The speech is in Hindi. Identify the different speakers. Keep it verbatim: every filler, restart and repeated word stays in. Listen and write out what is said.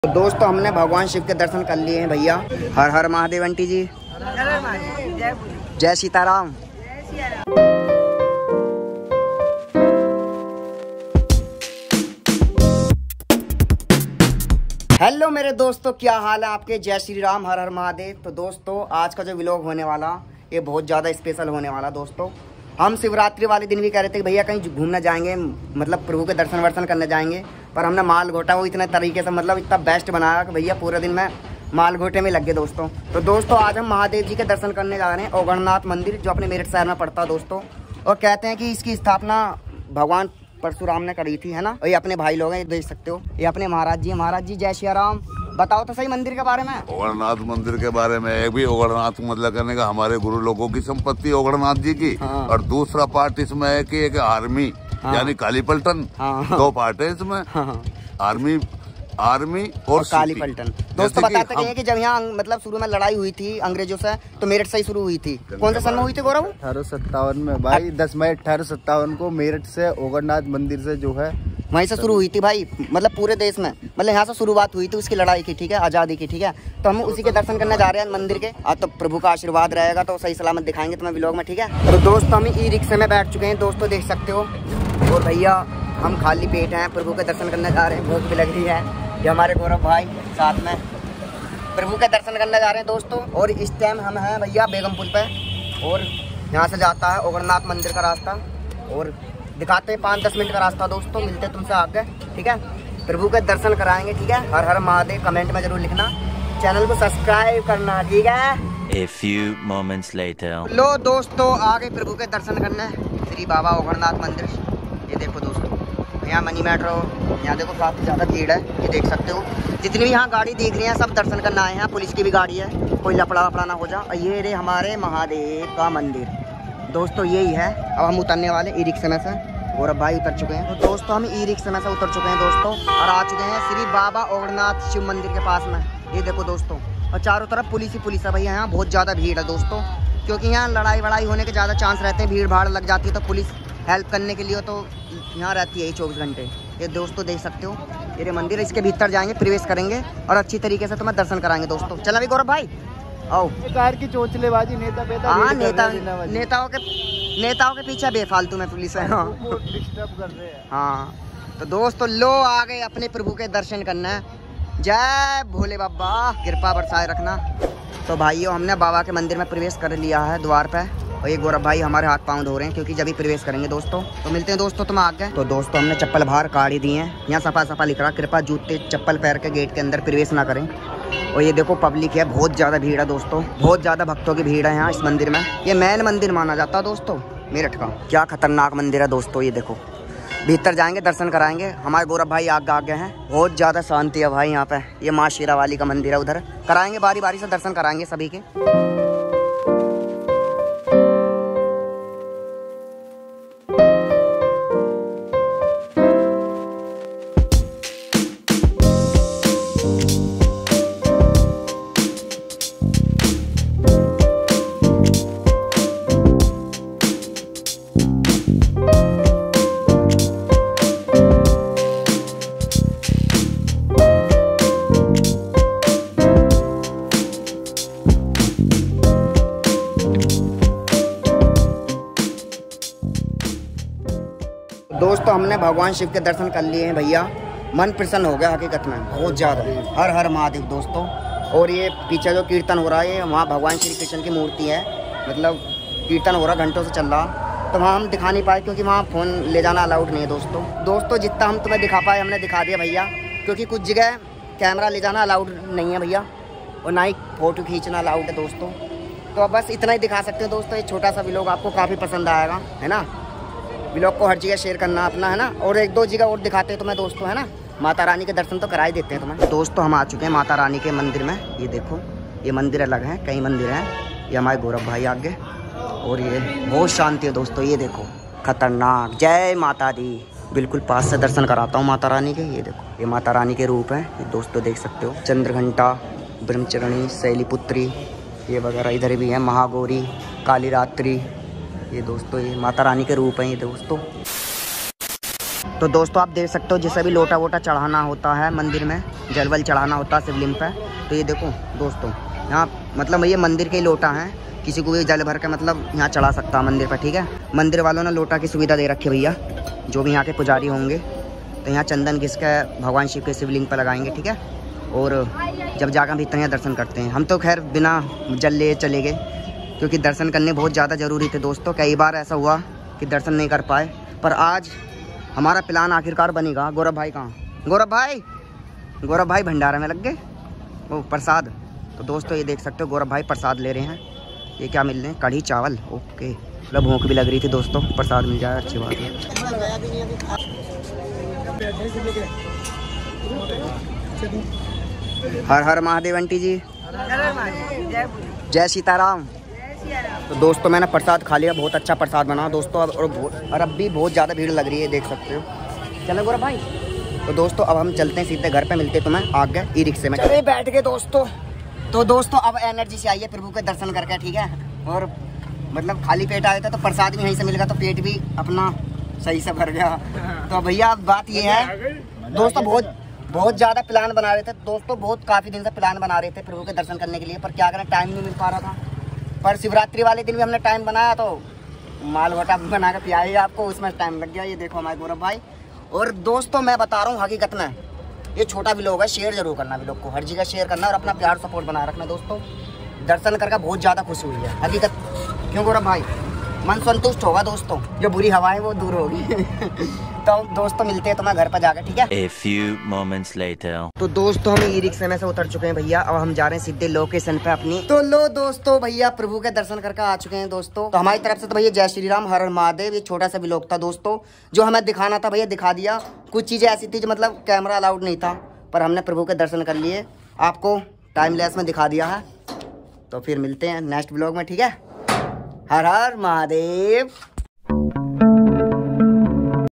Speaker 1: तो दोस्तों हमने भगवान शिव के दर्शन कर लिए हैं भैया। हर हर महादेव आंटी जी, जय सीताराम। हेलो मेरे दोस्तों, क्या हाल है आपके? जय श्री राम, हर हर महादेव। तो दोस्तों आज का जो व्लॉग होने वाला ये बहुत ज़्यादा स्पेशल होने वाला। दोस्तों हम शिवरात्रि वाले दिन भी कह रहे थे कि भैया कहीं घूमने जाएंगे, मतलब प्रभु के दर्शन वर्शन करने जाएंगे, पर हमने माल घोटा वो इतने तरीके से, मतलब इतना बेस्ट बनाया कि भैया पूरे दिन में माल घोटे में लग गए दोस्तों। तो दोस्तों आज हम महादेव जी के दर्शन करने जा रहे हैं ओगणनाथ मंदिर, जो अपने मेरठ शहर में पड़ता है दोस्तों। और कहते हैं कि इसकी स्थापना भगवान परशुराम ने करी थी, है ना। और ये अपने भाई लोग हैं, देख सकते हो, ये अपने महाराज जी। महाराज जी जय श्री राम। बताओ तो सही मंदिर के बारे में।
Speaker 2: ओगणनाथ मंदिर के बारे में एक भी ओगणनाथ मतलब करने का हमारे गुरु लोगों की संपत्ति ओगणनाथ जी की। हाँ। और दूसरा पार्ट इसमें है कि एक आर्मी, हाँ। यानी काली पलटन। हाँ। दो पार्ट है इसमें। हाँ। आर्मी आर्मी और, और काली पलटन।
Speaker 1: दोस्तों बताते हैं कि जब यहाँ मतलब शुरू में लड़ाई हुई थी अंग्रेजों से, तो मेरठ से ही शुरू हुई थी। कौन से सन में हुई थी गौरव?
Speaker 3: अठारह सत्तावन में भाई, दस मई अठारह सत्तावन को मेरठ से ओगणनाथ मंदिर से जो है
Speaker 1: वहीं से शुरू हुई थी भाई, मतलब पूरे देश में, मतलब यहाँ से शुरुआत हुई थी उसकी लड़ाई की, ठीक है, आज़ादी की, ठीक है। तो हम उसी के दर्शन करने जा रहे हैं मंदिर के। आज तो प्रभु का आशीर्वाद रहेगा तो सही सलामत दिखाएंगे तुम्हें व्लॉग में, ठीक है। तो दोस्तों हम ई रिक्शे में बैठ चुके हैं दोस्तों, देख सकते हो। और भैया हम खाली पेट हैं, प्रभु के दर्शन करने जा रहे हैं, भूख भी लग रही है। ये हमारे गौरव भाई साथ में प्रभु के दर्शन करने जा रहे हैं दोस्तों। और इस टाइम हम हैं भैया बेगम पुल पे, और यहाँ से जाता है ओगणनाथ मंदिर का रास्ता, और दिखाते हैं पाँच दस मिनट का रास्ता दोस्तों। मिलते हैं तुमसे आगे, ठीक है। प्रभु के दर्शन कराएंगे, ठीक है। हर हर महादेव कमेंट में जरूर लिखना, चैनल को सब्सक्राइब करना, ठीक है।
Speaker 4: A few moments later.
Speaker 1: लो दोस्तों आगे प्रभु के दर्शन करने श्री बाबा ओगणनाथ मंदिर। ये देखो दोस्तों, यहाँ मनी मेट्रो, यहाँ देखो काफ़ी ज़्यादा भीड़ है, ये देख सकते हो। जितनी भी यहाँ गाड़ी देख रही हैं सब दर्शन करना आए हैं। पुलिस की भी गाड़ी है, कोई लपड़ा वपड़ा ना हो जा। ये रे हमारे महादेव का मंदिर दोस्तों, यही है। अब हम उतरने वाले ई रिक्शे में से, गौरव भाई उतर चुके हैं। तो दोस्तों हम ई रिक्शे में से उतर चुके हैं दोस्तों, और आ चुके हैं श्री बाबा ओगणनाथ शिव मंदिर के पास में। ये देखो दोस्तों, और चारों तरफ पुलिस ही पुलिस है भैया। यहाँ बहुत ज़्यादा भीड़ है दोस्तों, क्योंकि यहाँ लड़ाई वड़ाई होने के ज़्यादा चांस रहते हैं, भीड़ भाड़ लग जाती है, तो पुलिस हेल्प करने के लिए तो यहाँ रहती है चौबीस घंटे। ये दोस्तों देख सकते हो, ये मंदिर है, इसके भीतर जाएंगे, प्रवेश करेंगे और अच्छी तरीके से तुम्हें दर्शन कराएंगे दोस्तों। चला भी गौरव भाई, आओ।
Speaker 3: कार की चोचलेबाजी, नेता पेता,
Speaker 1: हाँ नेता नेताओं के नेताओं के पीछे बेफालतू में पुलिस है। हाँ
Speaker 3: डिस्टर्ब कर रहे हैं।
Speaker 1: हाँ तो दोस्तों लो आ गए अपने प्रभु के दर्शन करना। जय भोले बाबा, कृपा बरसाए रखना। तो भाइयों हमने बाबा के मंदिर में प्रवेश कर लिया है द्वार पे, और ये गौरव भाई हमारे हाथ पाँव धो रहे हैं, क्योंकि जब भी प्रवेश करेंगे दोस्तों। तो मिलते हैं दोस्तों तुम आगे। तो दोस्तों हमने चप्पल बाहर काढ़ी दी है, यहाँ सफा सफा लिख रहा, कृपा जूते चप्पल पैर के गेट के अंदर प्रवेश ना करें। और ये देखो पब्लिक है, बहुत ज़्यादा भीड़ है दोस्तों, बहुत ज़्यादा भक्तों की भीड़ है यहाँ इस मंदिर में। ये मेन मंदिर माना जाता है दोस्तों मेरठ का। क्या खतरनाक मंदिर है दोस्तों, ये देखो। भीतर जाएंगे, दर्शन कराएंगे। हमारे गौरव भाई आगे आगे हैं, बहुत ज़्यादा शांति है भाई यहाँ पे। ये माँ शेरावाली का मंदिर है, उधर कराएंगे, बारी बारी से दर्शन कराएंगे सभी के। दोस्तों हमने भगवान शिव के दर्शन कर लिए हैं भैया, मन प्रसन्न हो गया हकीकत में, बहुत ज़्यादा। हर हर महादेव दोस्तों। और ये पीछे जो कीर्तन हो रहा है, ये वहाँ भगवान श्री कृष्ण की मूर्ति है, मतलब कीर्तन हो रहा घंटों से चल रहा। तो वहाँ हम दिखा नहीं पाए, क्योंकि वहाँ फ़ोन ले जाना अलाउड नहीं है दोस्तों। दोस्तों जितना हम तुम्हें दिखा पाए हमने दिखा दिया भैया, क्योंकि कुछ जगह कैमरा ले जाना अलाउड नहीं है भैया, और ना ही फ़ोटो खींचना अलाउड है दोस्तों। तो अब बस इतना ही दिखा सकते हैं दोस्तों। ये छोटा सा व्लॉग आपको काफ़ी पसंद आएगा, है ना। व्लॉग को हर जगह शेयर करना अपना, है ना। और एक दो जगह और दिखाते हैं तुम्हें दोस्तों, है ना। माता रानी के दर्शन तो करा ही देते हैं तुम्हें। दोस्तों हम आ चुके हैं माता रानी के मंदिर में। ये देखो, ये मंदिर अलग है, कई मंदिर हैं। ये हमारे गौरव भाई आगे, और ये बहुत शांति है दोस्तों। ये देखो खतरनाक, जय माता दी। बिल्कुल पास से दर्शन कराता हूँ माता रानी के। ये देखो, ये माता रानी के रूप हैं, ये दोस्तों देख सकते हो। चंद्रघंटा, ब्रह्मचरणी, शैलीपुत्री, ये वगैरह इधर भी है, महागौरी, काली रात्रि। ये दोस्तों ये माता रानी के रूप हैं ये दोस्तों। तो दोस्तों आप देख सकते हो जिसे भी लोटा वोटा चढ़ाना होता है मंदिर में, जलवल चढ़ाना होता है शिवलिंग पे, तो ये देखो दोस्तों यहाँ मतलब ये मंदिर के ही लोटा हैं, किसी को भी जल भर के मतलब यहाँ चढ़ा सकता है मंदिर पर, ठीक है। मंदिर वालों ने लोटा की सुविधा दे रखी है भैया, जो भी यहाँ के पुजारी होंगे तो यहाँ चंदन घिस के भगवान शिव के शिवलिंग पर लगाएंगे, ठीक है। और जब जाकर भी इतना दर्शन करते हैं। हम तो खैर बिना जल ले चले गए क्योंकि दर्शन करने बहुत ज़्यादा ज़रूरी थे दोस्तों। कई बार ऐसा हुआ कि दर्शन नहीं कर पाए, पर आज हमारा प्लान आखिरकार बनेगा। गौरव भाई कहाँ? गौरव भाई गौरव भाई भंडारा में लग गए वो प्रसाद। तो दोस्तों ये देख सकते हो गौरव भाई प्रसाद ले रहे हैं। ये क्या मिल रहे हैं? कढ़ी चावल, ओके। मतलब भूख भी लग रही थी दोस्तों, प्रसाद मिल जाए अच्छी बात है। हर हर महादेव आंटी जी, जय सीताराम। तो दोस्तों मैंने प्रसाद खा लिया, बहुत अच्छा प्रसाद बना दोस्तों। अब और, और अब भी बहुत ज़्यादा भीड़ लग रही है, देख सकते हो। चलो गौरव भाई, तो दोस्तों अब हम चलते हैं सीधे घर पे, मिलते तुम्हें आगे ई रिक्शे में। चले बैठ गए दोस्तों। तो दोस्तों अब एनर्जी से आइए प्रभु के दर्शन करके, ठीक है। और मतलब खाली पेट आए थे तो प्रसाद भी यहीं से मिल गया, तो पेट भी अपना सही से भर गया। तो भैया बात ये है दोस्तों, बहुत बहुत ज़्यादा प्लान बना रहे थे दोस्तों, बहुत काफ़ी दिन से प्लान बना रहे थे प्रभु के दर्शन करने के लिए, पर क्या करें टाइम नहीं मिल पा रहा था। पर शिवरात्रि वाले दिन भी हमने टाइम बनाया, तो माल भट्टा बना कर पियाई आपको, उसमें टाइम लग गया। ये देखो हमारे गौरव भाई। और दोस्तों मैं बता रहा हूँ हकीकत में, ये छोटा व्लॉग है, शेयर जरूर करना व्लॉग को, हर जगह शेयर करना और अपना प्यार सपोर्ट बनाए रखना दोस्तों। दर्शन करके बहुत ज़्यादा खुशी हुई है हकीकत, क्यों गौरव भाई? मन संतुष्ट होगा दोस्तों, जो बुरी हवाएं वो दूर होगी। तो दोस्तों मिलते हैं तुम्हें घर पर जाकर, ठीक है।
Speaker 4: A few moments later.
Speaker 1: तो दोस्तों हम ई रिक्शे में से उतर चुके हैं भैया, अब हम जा रहे हैं सीधे लोकेशन पे अपनी। तो लो दोस्तों भैया प्रभु के दर्शन करके आ चुके हैं दोस्तों। तो हमारी तरफ से तो भैया जय श्री राम, हर हर महादेव। ये छोटा सा व्लॉग था दोस्तों, जो हमें दिखाना था भैया दिखा दिया। कुछ चीजें ऐसी थी जो मतलब कैमरा अलाउड नहीं था, पर हमने प्रभु के दर्शन कर लिए, आपको टाइम लेस में दिखा दिया है। तो फिर मिलते हैं नेक्स्ट व्लॉग में, ठीक है। हर हर महादेव।